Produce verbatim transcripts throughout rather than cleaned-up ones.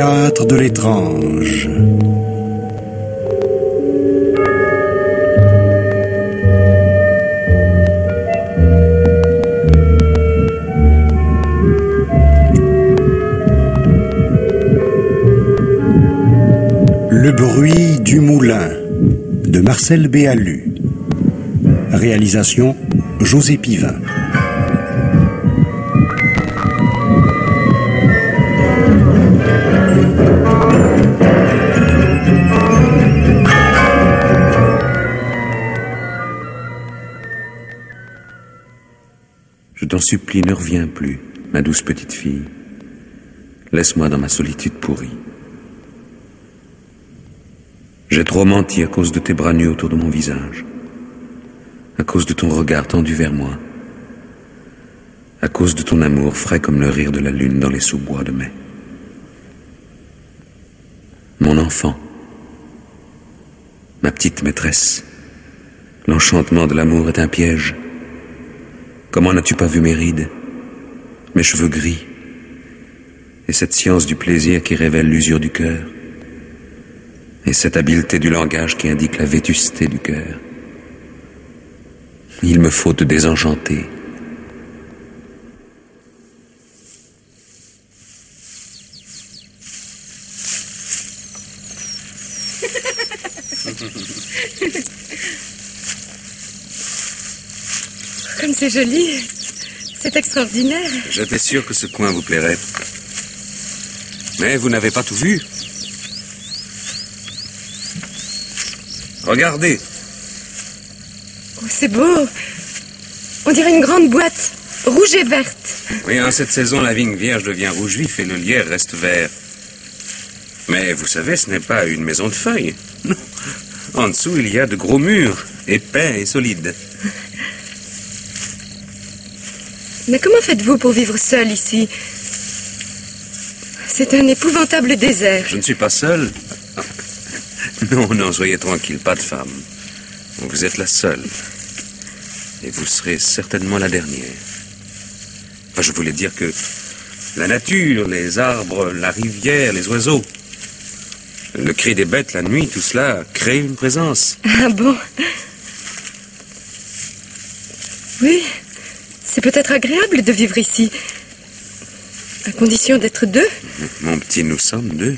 théâtre de l'étrange. Le bruit du moulin de Marcel Béalu. Réalisation José Pivin. Je t'en supplie, ne reviens plus, ma douce petite fille. Laisse-moi dans ma solitude pourrie. J'ai trop menti à cause de tes bras nus autour de mon visage, à cause de ton regard tendu vers moi, à cause de ton amour frais comme le rire de la lune dans les sous-bois de mai. Mon enfant, ma petite maîtresse, l'enchantement de l'amour est un piège. Comment n'as-tu pas vu mes rides, mes cheveux gris, et cette science du plaisir qui révèle l'usure du cœur, et cette habileté du langage qui indique la vétusté du cœur? Il me faut te désenchanter. Comme c'est joli, c'est extraordinaire. J'étais sûr que ce coin vous plairait. Mais vous n'avez pas tout vu. Regardez. Oh, c'est beau. On dirait une grande boîte, rouge et verte. Oui, en cette saison, la vigne vierge devient rouge vif et le lierre reste vert. Mais vous savez, ce n'est pas une maison de feuilles. Non. En dessous, il y a de gros murs, épais et solides. Mais comment faites-vous pour vivre seul ici? C'est un épouvantable désert. Je ne suis pas seul. Non, non, soyez tranquille, pas de femme. Vous êtes la seule. Et vous serez certainement la dernière. Enfin, je voulais dire que la nature, les arbres, la rivière, les oiseaux, le cri des bêtes la nuit, tout cela crée une présence. Ah bon? Oui, c'est peut-être agréable de vivre ici. À condition d'être deux. Mon petit, nous sommes deux.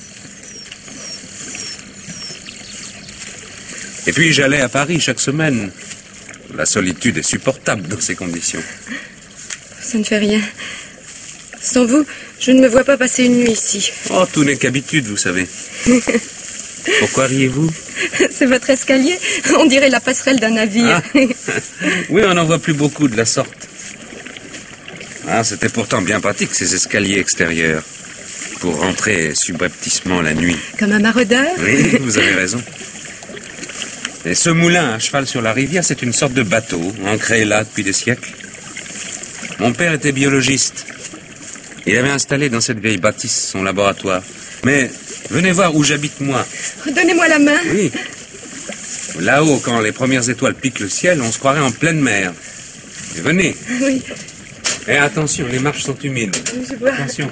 Et puis j'allais à Paris chaque semaine. La solitude est supportable dans ces conditions. Ça ne fait rien. Sans vous, je ne me vois pas passer une nuit ici. Oh, tout n'est qu'habitude, vous savez. Pourquoi riez-vous? C'est votre escalier. On dirait la passerelle d'un navire. Ah. Oui, on n'en voit plus beaucoup de la sorte. Ah, c'était pourtant bien pratique, ces escaliers extérieurs, pour rentrer subrepticement la nuit. Comme un maraudeur? Oui, vous avez raison. Et ce moulin à cheval sur la rivière, c'est une sorte de bateau, ancré là depuis des siècles. Mon père était biologiste. Il avait installé dans cette vieille bâtisse son laboratoire. Mais venez voir où j'habite moi. Donnez-moi la main. Oui. Là-haut, quand les premières étoiles piquent le ciel, on se croirait en pleine mer. Et venez. Oui. Et attention, les marches sont humides. Je vois. Attention.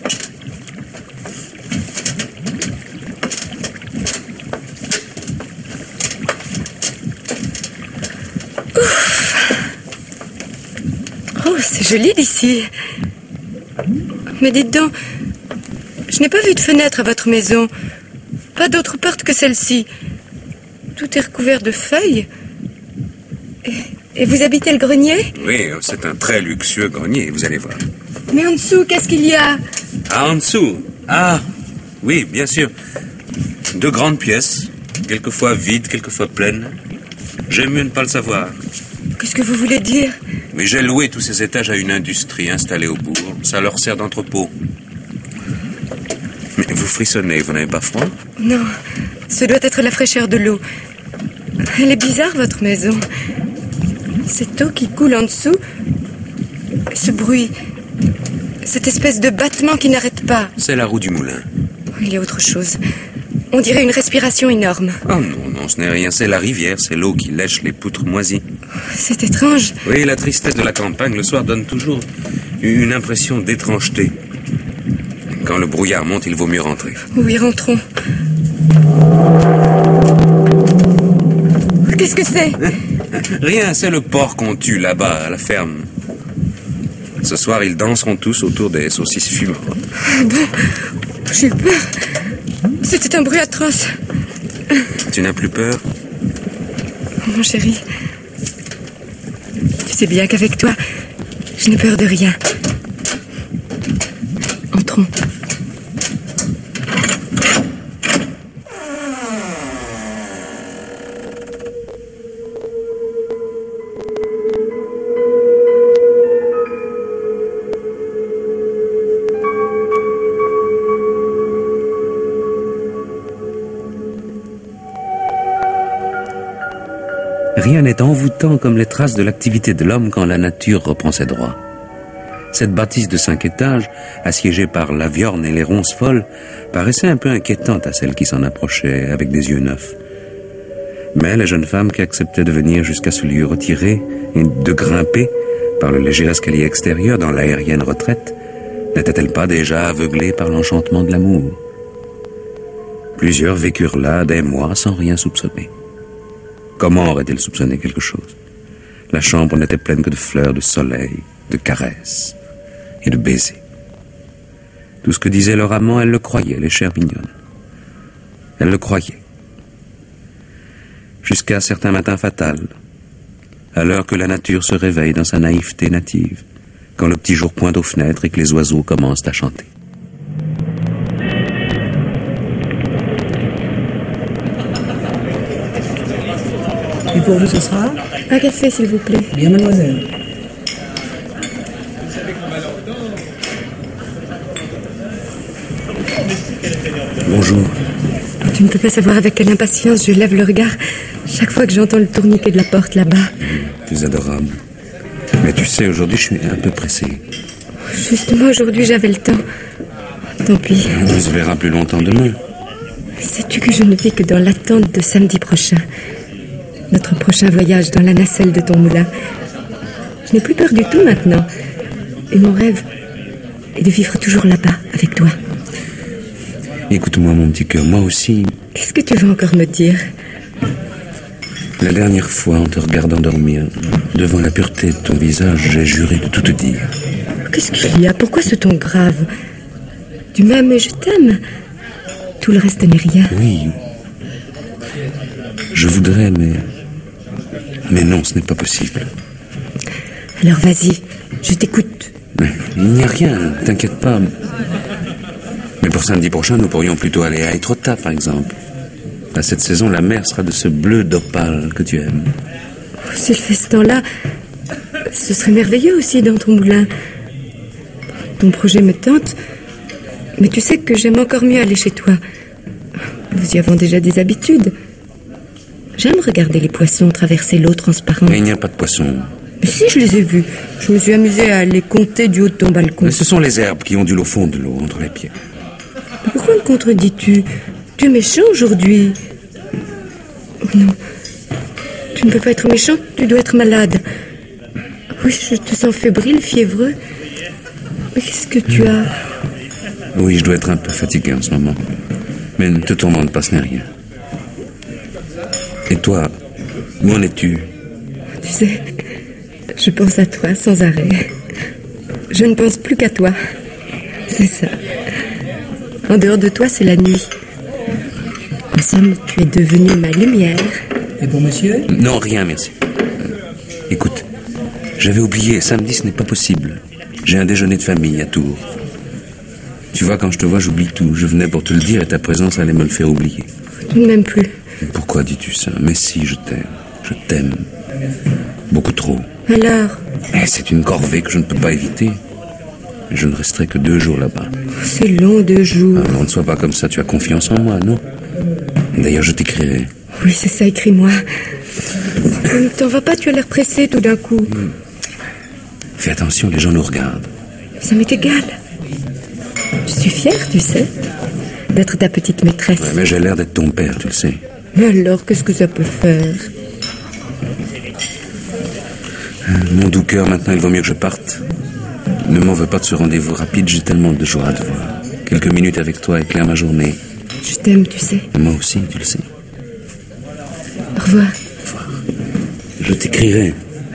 Oh, c'est joli d'ici. Mais dites donc, je n'ai pas vu de fenêtre à votre maison. Pas d'autre porte que celle-ci. Tout est recouvert de feuilles. Et, et vous habitez le grenier? Oui, c'est un très luxueux grenier, vous allez voir. Mais en dessous, qu'est-ce qu'il y a? Ah, en dessous? Ah, oui, bien sûr. De grandes pièces, quelquefois vides, quelquefois pleines. J'aime mieux ne pas le savoir. Qu'est-ce que vous voulez dire? Mais j'ai loué tous ces étages à une industrie installée au bourg. Ça leur sert d'entrepôt. Mais vous frissonnez, vous n'avez pas froid? Non, ce doit être la fraîcheur de l'eau. Elle est bizarre, votre maison. Cette eau qui coule en dessous, ce bruit, cette espèce de battement qui n'arrête pas. C'est la roue du moulin. Il y a autre chose. On dirait une respiration énorme. Oh non, non, ce n'est rien. C'est la rivière, c'est l'eau qui lèche les poutres moisies. C'est étrange. Oui, la tristesse de la campagne le soir donne toujours une impression d'étrangeté. Quand le brouillard monte, il vaut mieux rentrer. Oui, rentrons. Qu'est-ce que c'est? Rien, c'est le porc qu'on tue là-bas, à la ferme. Ce soir, ils danseront tous autour des saucisses fumantes. Ah bon? J'ai eu peur. C'était un bruit atroce. Tu n'as plus peur? Mon chéri, tu sais bien qu'avec toi, je n'ai peur de rien. Entrons. Rien n'est envoûtant comme les traces de l'activité de l'homme quand la nature reprend ses droits. Cette bâtisse de cinq étages, assiégée par la viorne et les ronces folles, paraissait un peu inquiétante à celles qui s'en approchaient avec des yeux neufs. Mais les jeunes femmes qui acceptaient de venir jusqu'à ce lieu retiré et de grimper par le léger escalier extérieur dans l'aérienne retraite, n'étaient-elles pas déjà aveuglées par l'enchantement de l'amour? Plusieurs vécurent là des mois sans rien soupçonner. Comment aurait-elle soupçonné quelque chose? La chambre n'était pleine que de fleurs, de soleil, de caresses et de baisers. Tout ce que disait leur amant, elle le croyait, les chères mignonnes. Elle le croyait. Jusqu'à certains matins fatals, à l'heure que la nature se réveille dans sa naïveté native, quand le petit jour pointe aux fenêtres et que les oiseaux commencent à chanter. Et pour vous, ce sera? Un café, s'il vous plaît. Bien, mademoiselle. Bonjour. Tu ne peux pas savoir avec quelle impatience je lève le regard chaque fois que j'entends le tourniquet de la porte là-bas. Tu es adorable. Mais tu sais, aujourd'hui, je suis un peu pressé. Justement, aujourd'hui, j'avais le temps. Tant pis. On se verra plus longtemps demain. Sais-tu que je ne vis que dans l'attente de samedi prochain? Notre prochain voyage dans la nacelle de ton moulin. Je n'ai plus peur du tout maintenant. Et mon rêve est de vivre toujours là-bas, avec toi. Écoute-moi, mon petit cœur, moi aussi. Qu'est-ce que tu veux encore me dire? La dernière fois, en te regardant dormir, devant la pureté de ton visage, j'ai juré de tout te dire. Qu'est-ce qu'il y a? Pourquoi ce ton grave? Tu m'aimes et je t'aime. Tout le reste n'est rien. Oui. Je voudrais, mais... Mais non, ce n'est pas possible. Alors vas-y, je t'écoute. Mais il n'y a rien, t'inquiète pas. Mais pour samedi prochain, nous pourrions plutôt aller à Étretat, par exemple. À cette saison, la mer sera de ce bleu d'opale que tu aimes. S'il fait ce temps-là, ce serait merveilleux aussi dans ton moulin. Ton projet me tente, mais tu sais que j'aime encore mieux aller chez toi. Nous y avons déjà des habitudes. J'aime regarder les poissons traverser l'eau transparente. Mais il n'y a pas de poissons. Mais si, je les ai vus. Je me suis amusée à les compter du haut de ton balcon. Mais ce sont les herbes qui ondulent au fond de l'eau, entre les pieds. Mais pourquoi me contredis-tu? Tu es méchant aujourd'hui. Oh non. Tu ne peux pas être méchant, tu dois être malade. Oui, je te sens fébrile, fiévreux. Mais qu'est-ce que tu as? Oui, je dois être un peu fatigué en ce moment. Mais ne te tourmente pas, ce n'est rien. Et toi, où en es-tu? Tu sais, je pense à toi sans arrêt. Je ne pense plus qu'à toi. C'est ça. En dehors de toi, c'est la nuit. En somme, tu es devenu ma lumière. Et pour monsieur? Non, rien, merci. Écoute, j'avais oublié, samedi, ce n'est pas possible. J'ai un déjeuner de famille à Tours. Tu vois, quand je te vois, j'oublie tout. Je venais pour te le dire et ta présence allait me le faire oublier. Tu ne m'aimes plus. Pourquoi dis-tu ça? Mais si, je t'aime. Je t'aime. Beaucoup trop. Alors? Mais c'est une corvée que je ne peux pas éviter. Je ne resterai que deux jours là-bas. C'est long, deux jours. Alors, ne sois pas comme ça, tu as confiance en moi, non? Et d'ailleurs, je t'écrirai. Oui, c'est ça, écris-moi. Ne t'en vas pas, tu as l'air pressé tout d'un coup. Hmm. Fais attention, les gens nous regardent. Ça m'est égal. Je suis fière, tu sais, d'être ta petite maîtresse. Ouais, mais j'ai l'air d'être ton père, tu le sais. Mais alors, qu'est-ce que ça peut faire? Mon doux cœur, maintenant, il vaut mieux que je parte. Ne m'en veux pas de ce rendez-vous rapide, j'ai tellement de joie à te voir. Quelques minutes avec toi éclairent ma journée. Je t'aime, tu sais. Et moi aussi, tu le sais. Au revoir. Au revoir. Je t'écrirai.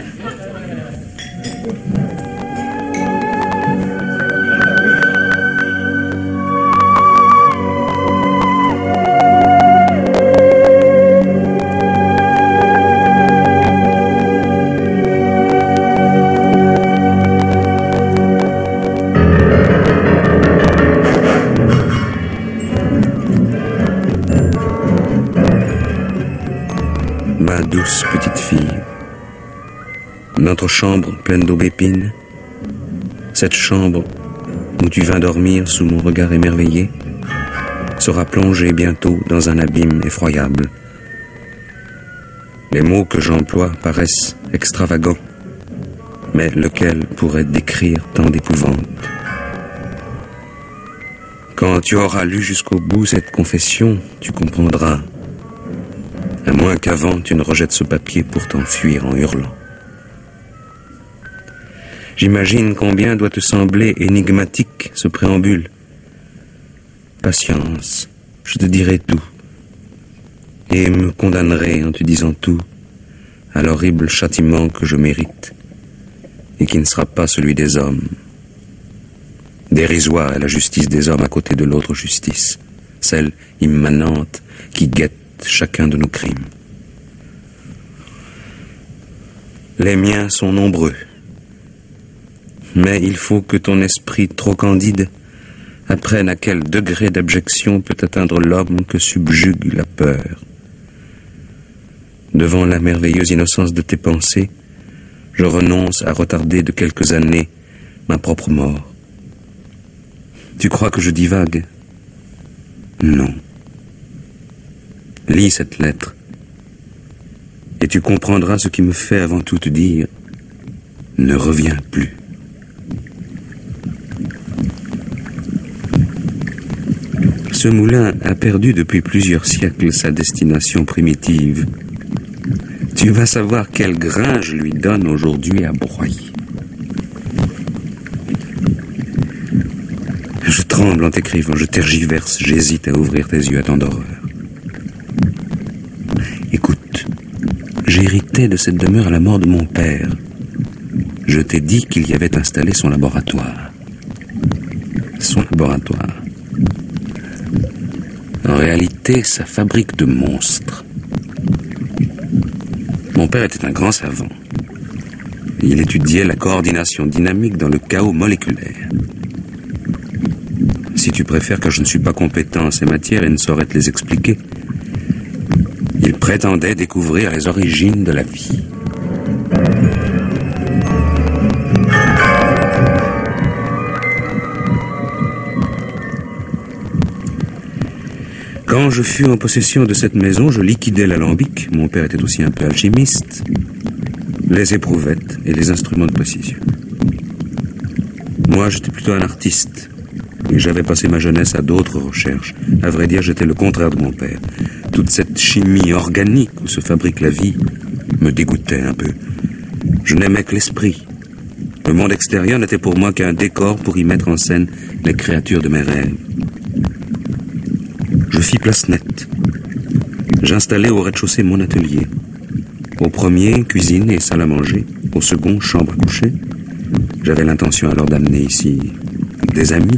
Douce petite fille, notre chambre pleine d'aubépines, cette chambre où tu vas dormir sous mon regard émerveillé, sera plongée bientôt dans un abîme effroyable. Les mots que j'emploie paraissent extravagants, mais lequel pourrait décrire tant d'épouvante? Quand tu auras lu jusqu'au bout cette confession, tu comprendras. À moins qu'avant tu ne rejettes ce papier pour t'enfuir en hurlant. J'imagine combien doit te sembler énigmatique ce préambule. Patience, je te dirai tout, et me condamnerai en te disant tout à l'horrible châtiment que je mérite, et qui ne sera pas celui des hommes. Dérisoire est la justice des hommes à côté de l'autre justice, celle immanente qui guette chacun de nos crimes. Les miens sont nombreux, mais il faut que ton esprit trop candide apprenne à quel degré d'abjection peut atteindre l'homme que subjugue la peur. Devant la merveilleuse innocence de tes pensées, je renonce à retarder de quelques années ma propre mort. Tu crois que je divague? Non. Lis cette lettre, et tu comprendras ce qui me fait avant tout te dire « Ne reviens plus ». Ce moulin a perdu depuis plusieurs siècles sa destination primitive. Tu vas savoir quel grain je lui donne aujourd'hui à broyer. Je tremble en t'écrivant, je tergiverse, j'hésite à ouvrir tes yeux à tant d'horreur. Écoute, j'ai hérité de cette demeure à la mort de mon père. Je t'ai dit qu'il y avait installé son laboratoire. Son laboratoire. En réalité, sa fabrique de monstres. Mon père était un grand savant. Il étudiait la coordination dynamique dans le chaos moléculaire. Si tu préfères, car je ne suis pas compétent en ces matières et ne saurais te les expliquer, il prétendait découvrir les origines de la vie. Quand je fus en possession de cette maison, je liquidai l'alambic, mon père était aussi un peu alchimiste, les éprouvettes et les instruments de précision. Moi, j'étais plutôt un artiste, et j'avais passé ma jeunesse à d'autres recherches. À vrai dire, j'étais le contraire de mon père. Toute cette chimie organique où se fabrique la vie me dégoûtait un peu. Je n'aimais que l'esprit. Le monde extérieur n'était pour moi qu'un décor pour y mettre en scène les créatures de mes rêves. Je fis place nette. J'installai au rez-de-chaussée mon atelier. Au premier, cuisine et salle à manger. Au second, chambre à coucher. J'avais l'intention alors d'amener ici des amis.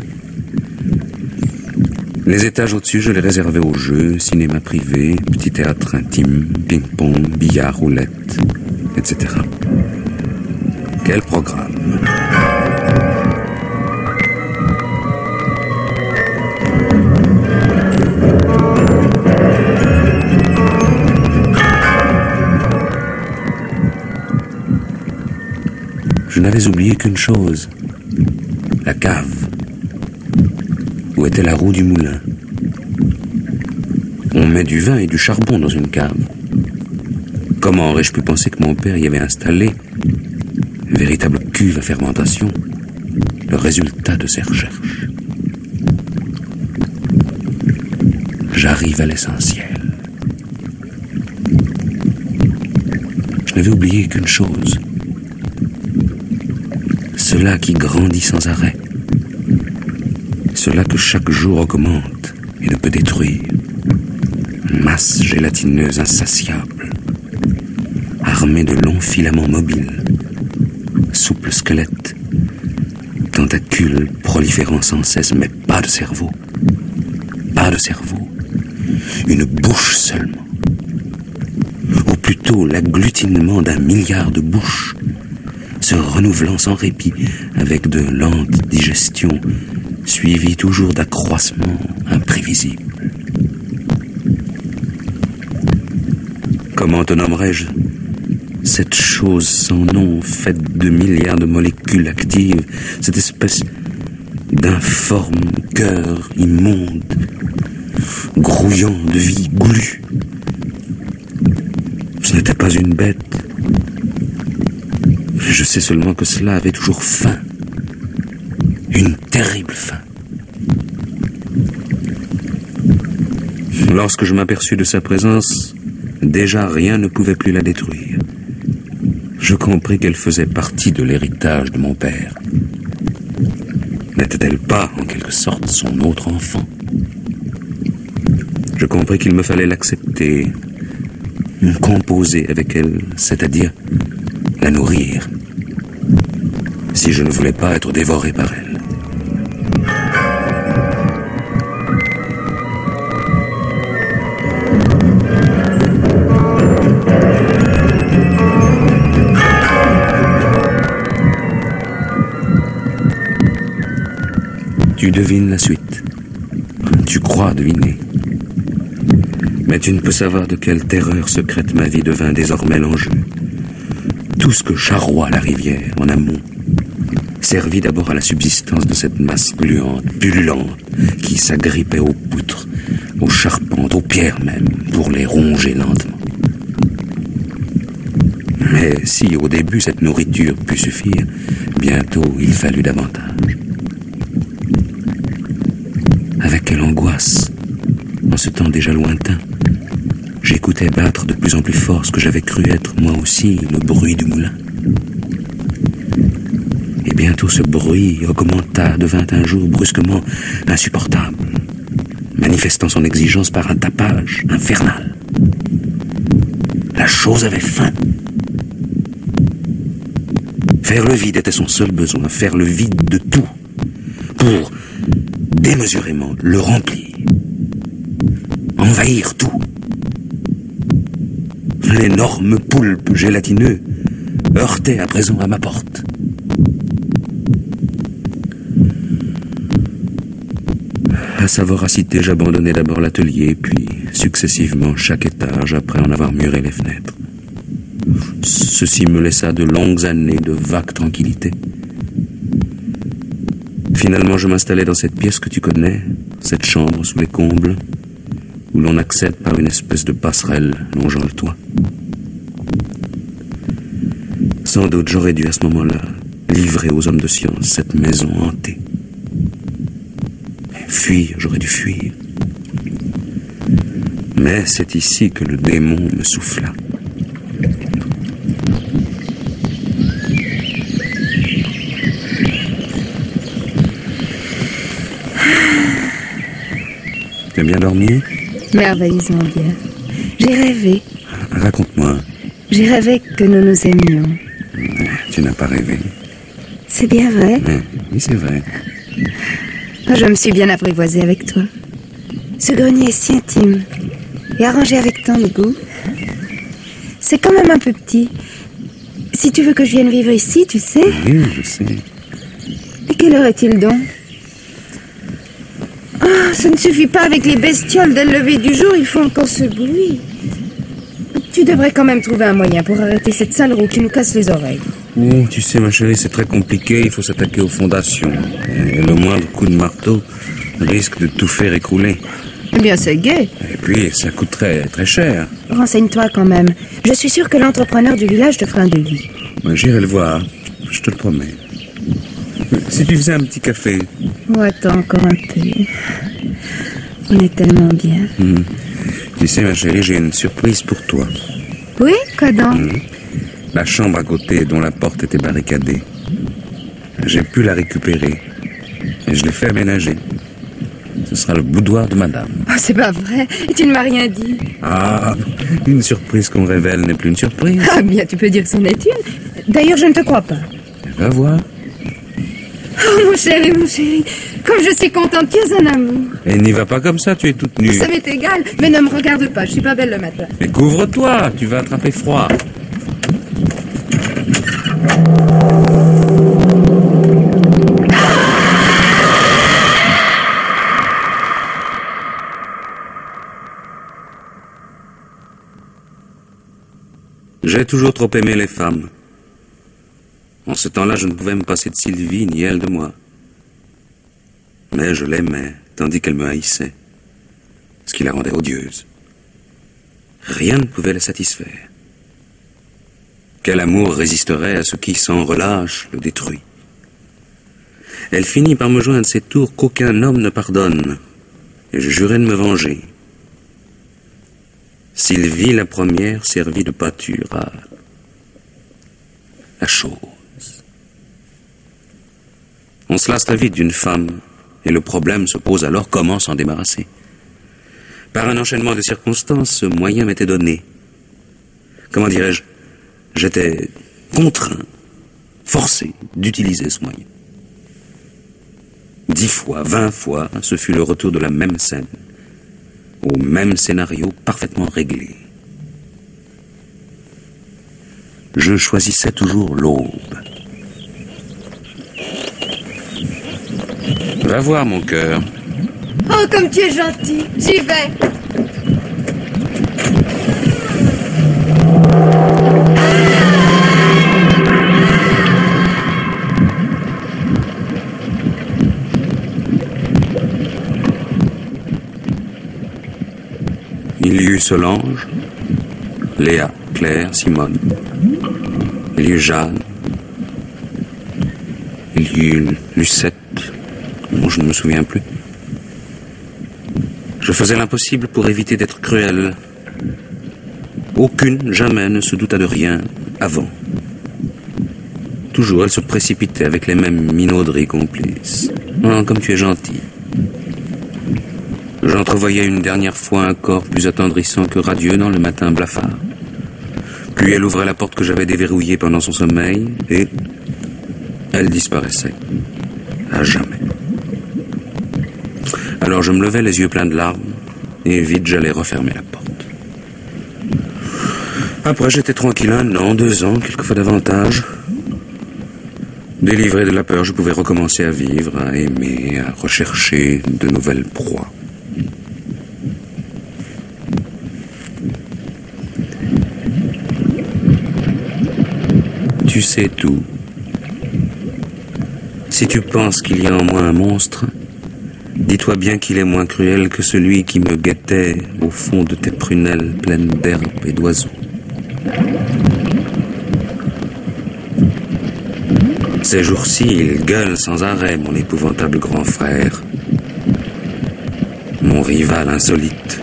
Les étages au-dessus, je les réservais aux jeux, cinéma privé, petit théâtre intime, ping-pong, billard, roulette, et cetera. Quel programme! Je n'avais oublié qu'une chose, la cave. Où était la roue du moulin? On met du vin et du charbon dans une cave. Comment aurais-je pu penser que mon père y avait installé une véritable cuve à fermentation, le résultat de ses recherches? J'arrive à l'essentiel. Je n'avais oublié qu'une chose, cela qui grandit sans arrêt, Cela que chaque jour augmente et ne peut détruire. Masse gélatineuse insatiable, armée de longs filaments mobiles, souple squelette, tentacules proliférant sans cesse, mais pas de cerveau. Pas de cerveau. Une bouche seulement. Ou plutôt l'agglutinement d'un milliard de bouches, se renouvelant sans répit avec de lentes digestions, suivies toujours d'accroissements imprévisibles. Comment te nommerais-je cette chose sans nom, faite de milliards de molécules actives, cette espèce d'informe cœur immonde, grouillant de vie goulue? Ce n'était pas une bête. Je sais seulement que cela avait toujours faim. Une terrible faim. Lorsque je m'aperçus de sa présence, déjà rien ne pouvait plus la détruire. Je compris qu'elle faisait partie de l'héritage de mon père. N'était-elle pas, en quelque sorte, son autre enfant? Je compris qu'il me fallait l'accepter, composer avec elle, c'est-à-dire la nourrir, si je ne voulais pas être dévoré par elle. Tu devines la suite. Tu crois deviner. Mais tu ne peux savoir de quelle terreur secrète ma vie devint désormais l'enjeu. Tout ce que charroie la rivière en amont servit d'abord à la subsistance de cette masse gluante, pullulante, qui s'agrippait aux poutres, aux charpentes, aux pierres même, pour les ronger lentement. Mais si au début cette nourriture put suffire, bientôt il fallut davantage. Avec quelle angoisse, en ce temps déjà lointain, j'écoutais battre de plus en plus fort ce que j'avais cru être moi aussi le bruit du moulin. Et bientôt ce bruit augmenta, devint un jour brusquement insupportable, manifestant son exigence par un tapage infernal. La chose avait faim. Faire le vide était son seul besoin, faire le vide de tout, pour démesurément le remplir, envahir tout. L'énorme poulpe gélatineux heurtait à présent à ma porte. À sa voracité, j'abandonnai d'abord l'atelier, puis successivement chaque étage après en avoir muré les fenêtres. Ceci me laissa de longues années de vague tranquillité. Finalement, je m'installai dans cette pièce que tu connais, cette chambre sous les combles, où l'on accède par une espèce de passerelle longeant le toit. Sans doute, j'aurais dû à ce moment-là livrer aux hommes de science cette maison hantée. Fuir, j'aurais dû fuir. Mais c'est ici que le démon me souffla. Tu as bien dormi? Merveilleusement bien. J'ai rêvé. Raconte-moi. J'ai rêvé que nous nous aimions. Tu n'as pas rêvé. C'est bien vrai? Oui, oui, c'est vrai. Je me suis bien apprivoisée avec toi. Ce grenier est si intime et arrangé avec tant de goût. C'est quand même un peu petit. Si tu veux que je vienne vivre ici, tu sais. Oui, je sais. Et quelle heure est-il donc? Oh, ça ne suffit pas avec les bestioles dès le lever du jour, ils font encore ce bruit. Tu devrais quand même trouver un moyen pour arrêter cette sale roue qui nous casse les oreilles. Oh, tu sais, ma chérie, c'est très compliqué. Il faut s'attaquer aux fondations. Et le moindre coup de marteau risque de tout faire écrouler. Eh bien, c'est gai. Et puis, ça coûterait très cher. Renseigne-toi quand même. Je suis sûre que l'entrepreneur du village te fera un devis. Moi, j'irai le voir. Je te le promets. Si tu faisais un petit café. Oh, attends encore un peu. On est tellement bien. Mmh. Tu sais, ma chérie, j'ai une surprise pour toi. Oui, quoi donc? Mmh. La chambre à côté dont la porte était barricadée. J'ai pu la récupérer. Et je l'ai fait aménager. ce sera le boudoir de madame. Oh, c'est pas vrai. Et tu ne m'as rien dit. Ah, une surprise qu'on révèle n'est plus une surprise. Ah bien, tu peux dire que c'en est une. D'ailleurs, je ne te crois pas. Va voir. Oh, mon chéri, mon chéri. Comme je suis contente, tu es un amour. Et n'y va pas comme ça, tu es toute nue. Ça m'est égal, mais ne me regarde pas, je suis pas belle le matin. Mais couvre-toi, tu vas attraper froid. J'ai toujours trop aimé les femmes. En ce temps-là, je ne pouvais me passer de Sylvie, ni elle de moi. Mais je l'aimais, tandis qu'elle me haïssait, ce qui la rendait odieuse. Rien ne pouvait la satisfaire. Quel amour résisterait à ce qui, sans relâche, le détruit? Elle finit par me joindre ces tours qu'aucun homme ne pardonne, et je jurai de me venger. Sylvie, la première, servit de pâture à la chose. On se lasse très vite d'une femme, et le problème se pose alors comment s'en débarrasser. Par un enchaînement de circonstances, ce moyen m'était donné. Comment dirais-je? J'étais contraint, forcé d'utiliser ce moyen. Dix fois, vingt fois, ce fut le retour de la même scène, au même scénario parfaitement réglé. Je choisissais toujours l'aube. Va voir, mon cœur. Oh, comme tu es gentil, j'y vais. Il y eut Solange, Léa, Claire, Simone. Il y eut Jeanne. Il y eut Lucette. Bon, je ne me souviens plus. Je faisais l'impossible pour éviter d'être cruel. Aucune, jamais, ne se douta de rien avant. Toujours, elle se précipitait avec les mêmes minauderies complices. Oh, comme tu es gentil. J'entrevoyais une dernière fois un corps plus attendrissant que radieux dans le matin blafard. Puis elle ouvrait la porte que j'avais déverrouillée pendant son sommeil, et elle disparaissait. À jamais. Alors je me levais les yeux pleins de larmes, et vite j'allais refermer la porte. Après j'étais tranquille un an, deux ans, quelquefois davantage. Délivré de la peur, je pouvais recommencer à vivre, à aimer, à rechercher de nouvelles proies. Tu sais tout. Si tu penses qu'il y a en moi un monstre, dis-toi bien qu'il est moins cruel que celui qui me guettait au fond de tes prunelles pleines d'herbes et d'oiseaux. Ces jours-ci, il gueule sans arrêt, mon épouvantable grand frère, mon rival insolite.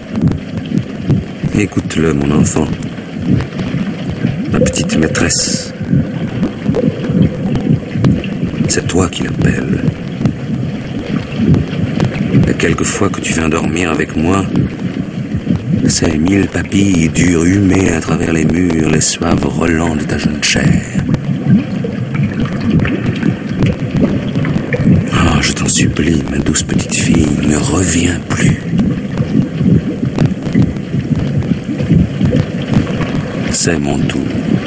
Écoute-le, mon enfant, ma petite maîtresse. C'est toi qui l'appelle. Et quelquefois que tu viens dormir avec moi, ces mille papilles durent humer à travers les murs les suaves relents de ta jeune chair. Oh, je t'en supplie, ma douce petite fille, ne reviens plus. C'est mon tour.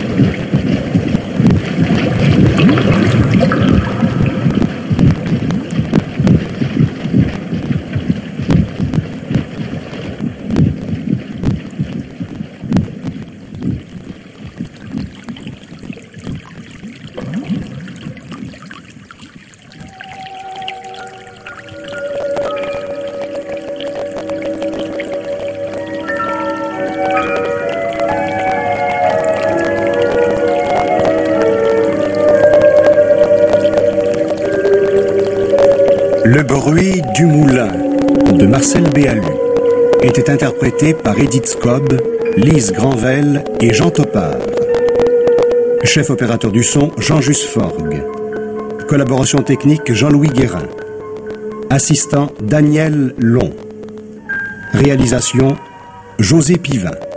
Le bruit du moulin de Marcel Béalu était interprété par Edith Scobb, Lise Granvelle et Jean Topard. Chef opérateur du son, Jean Jusforgue. Collaboration technique, Jean-Louis Guérin. Assistant Daniel Long. Réalisation José Pivin.